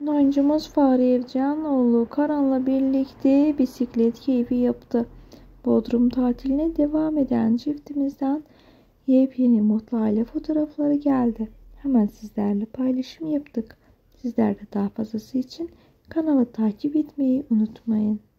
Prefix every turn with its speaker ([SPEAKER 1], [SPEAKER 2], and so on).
[SPEAKER 1] Oyuncumuz Fahri Evcanoğlu Karan'la birlikte bisiklet keyfi yaptı. Bodrum tatiline devam eden çiftimizden yepyeni mutlu aile fotoğrafları geldi. Hemen sizlerle paylaşım yaptık. Sizler de daha fazlası için kanalı takip etmeyi unutmayın.